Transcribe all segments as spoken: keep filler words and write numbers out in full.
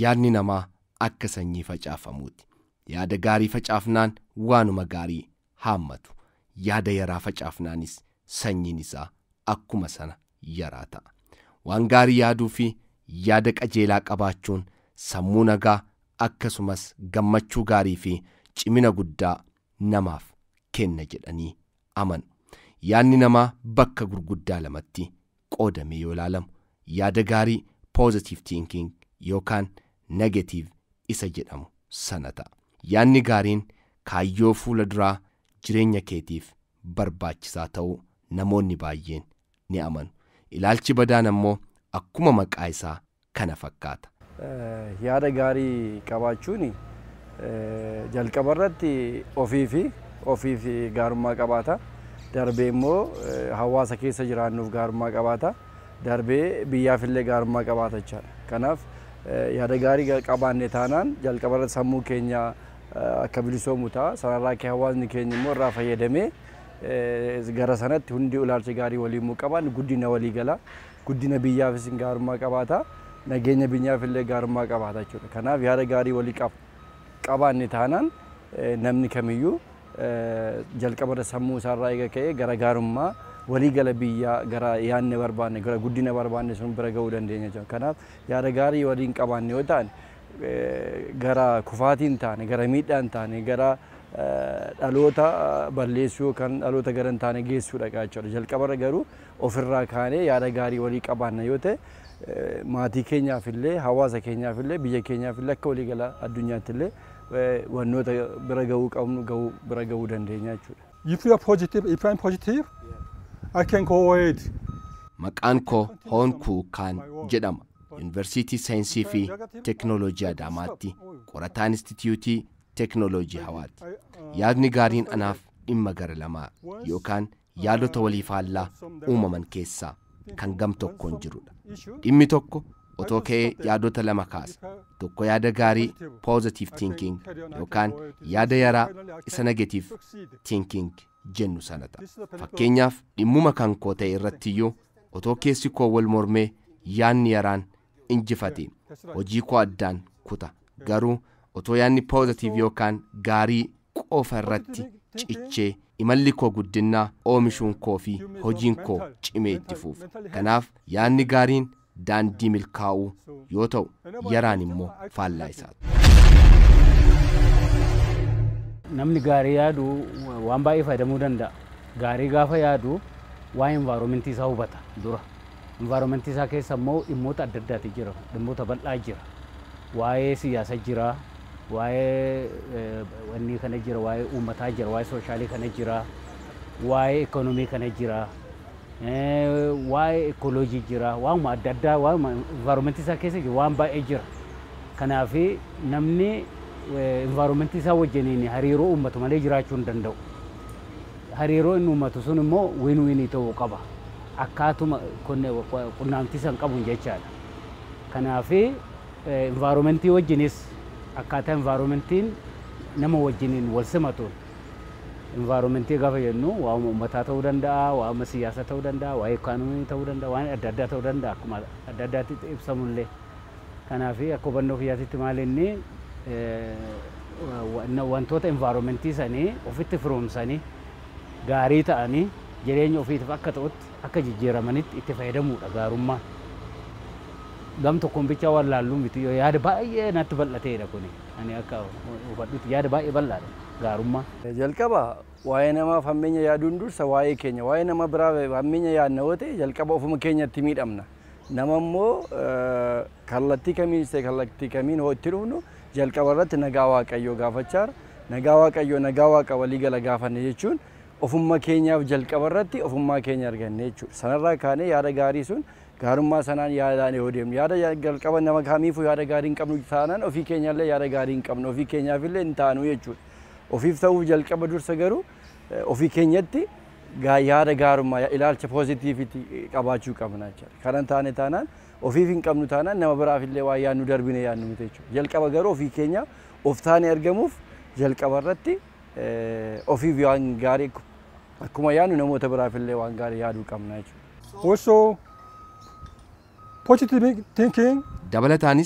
yaadni namaa akka sanyii facaafamuuti. Yaada gaarii facaafnaan waanuma gaarii haammatu. Yaada yaraa facaafnaanis sanyiin isaa akkuma sana yaraa ta'a. Waan gaarii yaaduu fi yaada qajeelaa qabaachuun sammuu nagaa akkasumas gammachuu gaarii fi cimina guddaa namaaf kenna jedhanii amanu. Yaadni namaa bakka gurguddaa lamatti qoodamee yoo ilaalamu, yaada gaarii positive thinking yookaan negative isa jedhamu sana ta'a. Yaadni gaariin kaayyoo fuula duraa jireenya keetiif barbaachisaa ta'uu namoonni baay'een ni amanu. Ilaalchi badaan ammoo akkuma maqaa isaa kana fakkaata. Yaada gaarii qabaachuun jalqaba irratti ofii fi ofii fi gaarummaa qabaata. Darbee immoo hawaasa keessa jiraannuuf gaarummaa qabaata. Darbee biyyaafillee gaarummaa qabaata jechaadha. Kanaaf yaada gaarii qabaanne taanaan jalqaba irratti sammuu keenya akka bilisoomu ta'a. Sanarraa kee hawaasni keenya immoo irraa fayyadamee gara sanatti hundi ilaalcha gaarii waliin qaban guddina walii gala. Guddina biyyaafis gaarummaa qabaata. Nageenya biyyaafillee gaarummaa qabaata jechuudha. Kanaaf yaada gaarii walii qabaanne taanaan namni kamiyyuu jalqaba sammuu isaarraa eega ka'ee gara gaarummaa walii gala biyyaa gara yaadne barbaanne gara guddina barbaanne sun bira ga'uu dandeenya jechuudha. Kanaaf yaada gaarii waliin qabaanne yoo ta'an gara kufaatiin taane gara miidhaan taane gara dhaloota balleessuu yookaan dhaloota gara hin taane geessuudha jechuudha. Jalqabarra garuu ofirraa kaanee yaada gaarii walii qabaanne yoo ta'e maatii keenyaafillee hawaasa keenyaafillee biyya keenyaafillee akka walii gala addunyaattillee wannoota bira ga'uu qabnu ga'uu bira ga'uu dandeenya jechuudha. If you are positive, if I am positive, I can go ahead. Maqaan koo Hoonkuu Kaan jedhama. Yuunivarsiitii Saayinsii fi Teknooloojii Adaamaatti qorataa Instituutii Teknooloojii Hawaati. Yaadni gaariin anaaf dhimma gara lamaa yookaan yaadota walii faallaa uumaman keessaa kan gam tokkoon jirudha. Dhimmi tokko otoo ka'ee yaadota lama kaasa. Tokko yaada gaarii positive thinking yookaan yaada yaraa isa negative thinking jennu sana ta'a. Fakkeenyaaf dhimmuma kan koo ta'e irrattiyyuu otoo keessi koo wal mormee yaadni yaraan injifate hojii koo addaan kuta. Garuu otoo yaadni positive yookaan gaarii qofa irratti cichee imalli koo guddinaa oomishuun koo fi hojiin koo cimee itti fuufa. Kanaaf yaadni gaariin daandii milkaa'uu yoo ta'u yaraan immoo faallaa isaati. Namni gaarii yaadu waan baay'ee fayyadamuu danda'a. Gaarii gaafa yaadu waa'ee environmentii isaa hubata dura. Environmentii isaa keessa immoo dhimmoota adda addaati jira. Dhimmoota bal'aa jira. Waa'ee siyaasa jira. Waa'ee wanni kana jira. Waa'ee uummataa jira. Waa'ee soshaalii kana jira. Waa'ee ikoonomii kana jira. Waa'ee ekoloojii jira. Waa'uma adda addaa waa'uma environmentii isaa keessa jira. Waan baay'ee jira. Kanaaf namni environmentii isaa wajjiniin hariiroo uummatu malee jiraachuu hin danda'u. Hariiroo inni uummatu sun immoo win-winii ta'uu qaba. Akkaatuma qunnamtii san qabuun jechaadha. Kanaaf environmentii wajjinis akkaataa environmentiin nama wajjiniin wal simatuun environmentii gaafa jennu waa'uma uummataa ta'uu danda'a, waa'uma siyaasa ta'uu danda'a, waa'ee ikoonomii ta'uu danda'a, waan adda addaa ta'uu danda'a akkuma adda addaatti ibsamullee. Kanaaf akka hubannoo kiyyaatitti maal inni wantoota environmentii sanii ofitti firoomsanii gaarii ta'anii jireenya ofiitiif akka ta'utti akka jijjiiramanitti itti fayyadamuudha gaarummaan. Gam tokkoon bicha waan laallu miti yoo yaada baay'ee natti bal'ateedha kuni. Ani akka hubadhutti yaada baay'ee bal'aadha gaarummaa. Jalqaba waa'ee namaaf hammeenya yaaduun dursa waa'ee keenya waa'ee nama biraa hammeenya yaadna yoo ta'e jalqaba ofuma keenyatti miidhamna. Nama immoo kallattii kamiin ta'e kallattii kamiin hoo itti dhufnu jalqaba irratti nagaa waaqayyoo gaafachaa nagaa waaqayyoo nagaa waaqa walii gala gaafanne jechuun ofummaa keenyaaf jalqaba irratti ofummaa keenya arganne jechuudha. Sanarraa kaanee yaada gaarii sun gaarummaa sanaan yaadaan yoo deemnu yaada jalqaba nama kamiifuu yaada gaarii hin qabnu taanaan ofii keenyallee yaada gaarii hin qabnu ofii keenyaafillee hin taanu jechuudha. Ofiif ta'uuf jalqaba dursa garuu ofii keenyatti yaada gaarummaa ilaalcha poozitiiviti qabaachuu qabna jechuudha. Kanan taane taanaan ofiif hin qabnu taanaan nama biraafillee waa yaadnu darbine yaadnu miti jechuudha. Jalqaba garuu ofii keenya of taane argamuuf jalqaba irratti ofiif waan gaarii akkuma yaadnu namoota biraafillee waan gaarii yaaduu qabna jechuudha. Also positive thinking dabalataanis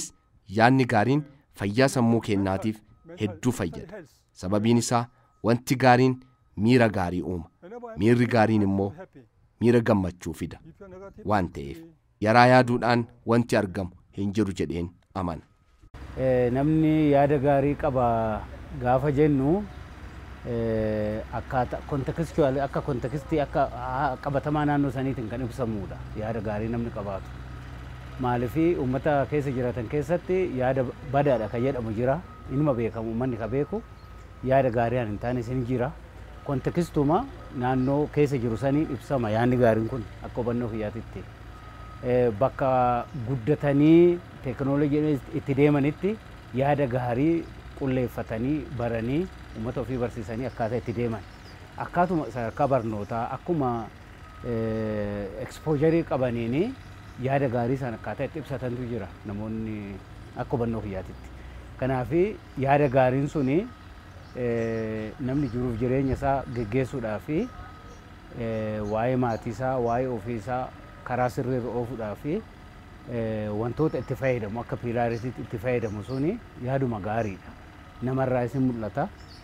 yaadni gaariin fayyaa sammuu keenyaatiif hedduu fayyada. Sababiin isaa wanti gaariin miira gaarii uuma. Miirri gaariin immoo miira gammachuu fida waan ta'eef yaraa yaaduudhaan wanti argamu hin jiru jedheen amana. Namni yaada gaarii qaba gaafa jennu akkaataa kontekstuwaali akka kontekstii akka qabatamaa naannoo saniitiin kan ibsamudha yaada gaarii namni qabaatu. Maaliifii uummata keessa jiraatan keessatti yaada badaadha kan jedhamu jira. Inuma beekamu uummanni ka beeku yaada gaarii hin taane sin jira. Kontekstuma naannoo keessa jiru saniin ibsama yaadni gaariin kun akka hubannoo kiyyaatitti. Bakka guddatanii teekinooloojii itti deemanitti yaada gaarii qulleeffatanii baranii uummata ofii barsiisanii akkaataa itti deeman. Akkaatuma sadarkaa barnootaa akkuma ekspoojjarii qabaniini yaada gaarii sana akkaataa itti ibsatantu jira namoonni akka hubannoo kiyyaatitti. Kanaaf yaada gaariin suni namni jiruuf jireenya isaa geggeessuudhaa fi waa'ee maatii isaa waa'ee ofii isaa karaa sirriirra oofuudhaa fi wantoota itti fayyadamu akka pilaaritiitti itti fayyadamu suni yaaduma gaariidha. Namarraa isin mul'ata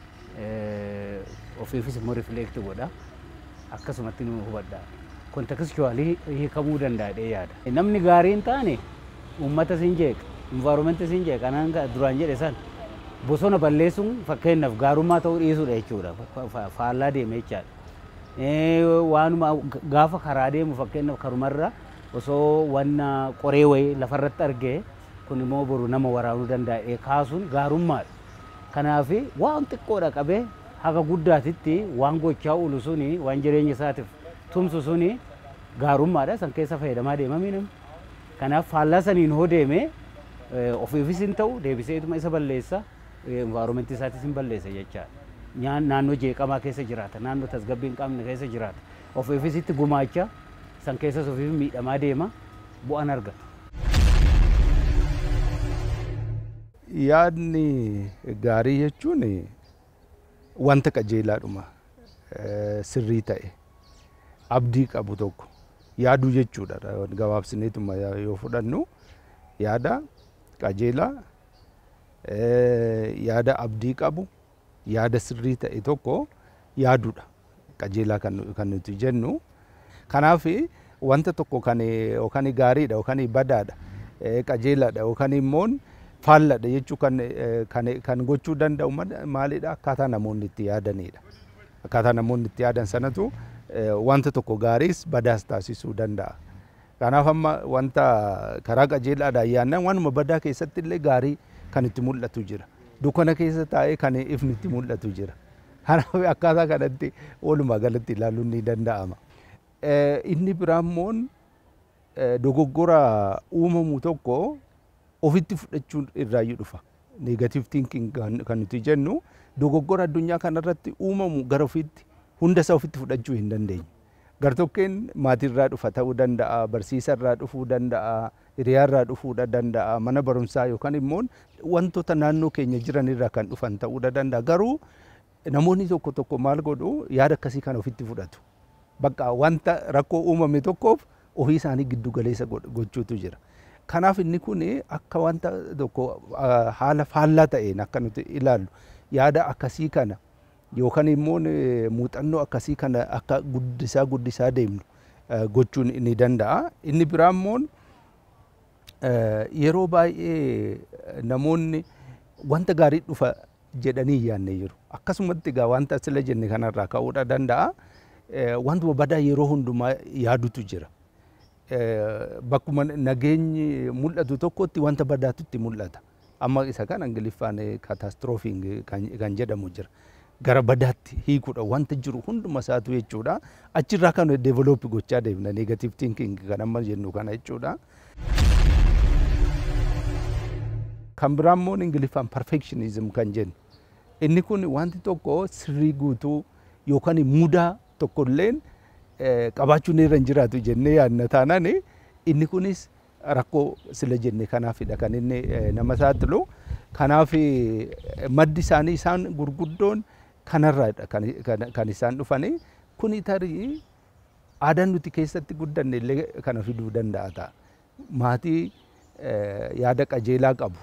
ofiifis immoo rifleekti godha akkasumatti nu hubadha. Kontekstuwaalii hiikamuu danda'ee yaada. Namni gaarii hin taane uummata sin jeeqa, envaayiroomenti sin jeeqa kanaan duraan jedhe san bosona balleessuun fakkeenyaaf gaarummaa ta'uu dhiisuudha jechuudha. Faallaa deeme jechaadha. Waanuma gaafa karaa deemu fakkeenyaaf karumarra osoo wanna qoree wayii lafarratti argee kun immoo boru nama waraanuu danda'ee kaasuun gaarummaadha. Kanaaf waan xiqqoodha qabee haga guddaatitti waan gochaa oolu suni waan jireenya isaatiif tumsu suni gaarummaadha san keessa fayyadamaa deemamii namni. Kanaaf faallaa saniin hoo deeme ofiifis hin ta'u deebiseetuma isa balleessa envaayiroomenti isaatis hin balleessa jechaadha. Naannoo jeeqamaa keessa jiraata, naannoo tasgabbii hin qabne keessa jiraata. Ofiifis itti gumaacha san keessas ofiif miidhamaa deema bu'aan argata. Yaadni gaarii jechuun wanta qajeelaadhuma sirrii ta'e abdii qabu tokko yaaduu jechuudha. Gabaabsineetuma yoo fudhannu yaada qajeelaa yaada abdii qabu yaada sirrii ta'e tokko yaaduudha qajeelaa kan nuti jennu. Kanaaf wanta tokko kan yookaan gaariidha yookaan badaadha qajeelaadha yookaan immoo faalladha jechuu kan kan gochuu danda'u maalidha akkaataa namoonni itti yaadanidha. Akkaataa namoonni itti yaadan sanatu wanta tokko gaariis badaas taasisuu danda'a. Kanaaf amma wanta karaa qajeelaadhaan yaadnan waanuma badaa keessatti illee gaarii kan itti mul'atu jira. Dukkana keessa taa'ee kan ifni itti mul'atu jira. Kanaaf akkaataa kanatti walumaa galatti ilaaluun ni danda'ama. Inni biraammoo dogoggora uumamu tokko ofitti fudhachuun irraayyuu dhufa. Negative thinking kan nuti jennu dogoggora addunyaa kanarratti uumamu gara ofiitti hunda isaa ofitti fudhachuu hin dandeenyu. Gartokkeen maatiirraa dhufa ta'uu danda'a, barsiisarraa dhufuu danda'a, hiriyaarraa dhufuu danda'a, mana barumsaa yookaan immoo wantoota naannoo keenya jiranirraa kan dhufan ta'uu danda'a. Garuu namoonni tokko tokko maal godhu yaada akkasii kana ofitti fudhatu. Bakka wanta rakkoo uumame tokkoof ofii isaanii giddu galeessa gochuutu jira. Kanaaf inni kun akka wanta tokko haala faallaa ta'een akka nuti ilaallu yaada akkasii kana yookaan immoo muuxannoo akkasii kana akka guddisaa guddisaa deemnu gochuun ni danda'a. Inni biraa immoo yeroo baay'ee namoonni wanta gaarii dhufa jedhanii yaadne jiru. Akkasumatti egaa wanta sila jenne kanarraa ka'uudha danda'a. Wantuma badaa yeroo hundumaa yaadutu jira. Bakkuma nageenyi mul'atu tokkotti wanta badaatu itti mul'ata. Amma isa kan Ingiliffaan katastroofing kan jedhamu jira. Gara badaatti hiikuudha wanta jiru hunduma isaatu jechuudha. Achirraa kan develop gochaa deemna negative thinking kan amma jennu kana jechuudha. Kan biraa immoo Ingiliffaan perfectionism kan jennu. Inni kun wanti tokko sirrii guutuu yookaan mudaa tokkolleen qabaachuun irra hin jiraatu jennee yaadna taanaan inni kunis rakkoo sila jenne kanaafidha kan inni nama saaxilu. Kanaaf maddi isaanii isaan gurguddoon kanarraadha kan isaan dhufanii. Kuni tarii aadaan nuti keessatti guddanne illee kana fiduu danda'a ta'a. Maatii yaada qajeelaa qabu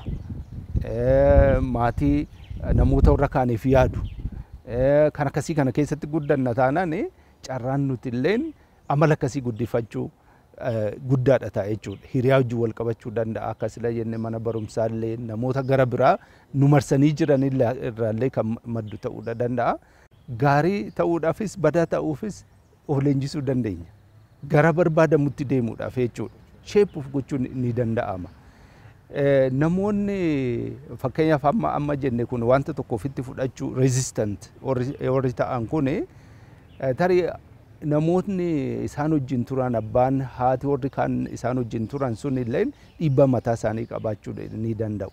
maatii namoota warra kaaniif yaadu kan akkasii kana keessatti guddanna taanaan carraan nuti illeen amala akkasii guddifachuu guddaadha ta'a jechuudha. Hiriyaa wajjin wal qabachuu danda'a akkasila jenne mana barumsaa illee namoota gara biraa nu marsanii jiran irraallee kan maddu ta'uu danda'a. Gaarii ta'uudhaafis badaa ta'uufis of leenjisuu dandeenya. Gara barbaadamutti deemuudhaaf jechuudha. Sheepuuf gochuun ni danda'ama. Namoonni fakkeenyaaf amma amma jenne kun wanta tokko ofitti fudhachuu resistant warri ta'an kun tarii namoonni isaan wajjin turan abbaan haati warri kaan isaan wajjin turan sun illee dhiibbaa mataa isaanii qabaachuu ni danda'u.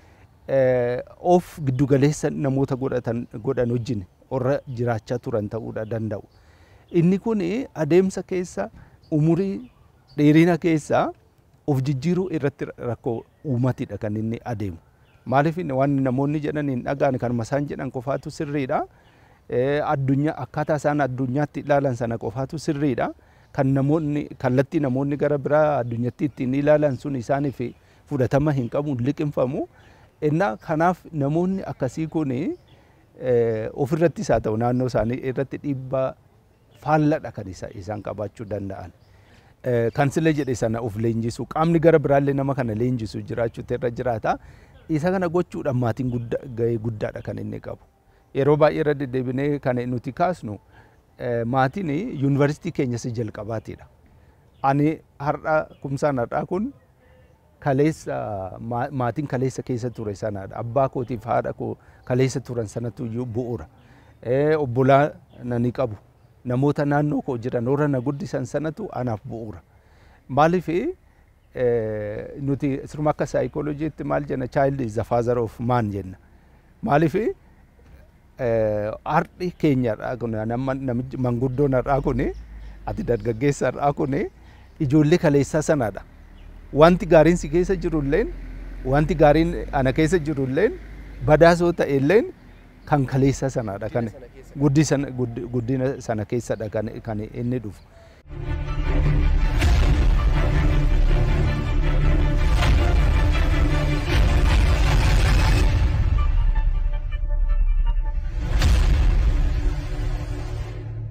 Of giddugaleessa namoota godhatan godhan wajjin warra jiraachaa turan ta'uu danda'u. Inni kun adeemsa keessa umurii dheerina keessa of jijjiiruu irratti rakkoo uumatidha kan inni adeemu. Maaliif waan namoonni jedhan hin dhagaan kan masaan jedhan qofaatu sirriidha. Addunyaa akkaataa isaan addunyaatti ilaalan sana qofaatu sirriidha. Kan namoonni kallattii namoonni gara biraa addunyaatti ittiin ilaalan sun isaaniif fudhatama hin qabu liqinfamu. Innaa kanaaf namoonni akkasii kun ofirrattis haa ta'u naannoo isaanii irratti dhiibbaa faalladha kan isaan qabaachuu danda'an. Kan sila jedhe sana of leenjisuu qaamni gara biraallee nama kana leenjisuu jiraachuutu irra jiraata. Isa kana gochuudhaan maatiin gahee guddaadha kan inni qabu. Yeroo baay'ee irra deddeebinee kan nuti kaasnu maatiin yuunivarsiitii keenyas jalqabaatidha. Ani har'a kumsaan har'aa kun kaleessa maatiin kaleessa keessa ture sanadha. Abbaa kootiif haadha koo kaleessa turan sanatu bu'uura. Obbolaa nani qabu. Namoota naannoo koo jiran warra na guddisan sanatu anaaf bu'uura. Maaliif nuti sirma akka saayikolojiitti maal jenna child is the father of man jenna. Maaliif har'i keenyadha kun namichi manguddoon har'aa kun ati dargaggeessa har'aa kun ijoollee kaleessaa sanadha. Wanti gaariin si keessa jirulleen wanti gaariin ana keessa jirulleen badaasoo ta'elleen kan kaleessa sanadha kan guddina sana keessadha kan inni dhufu.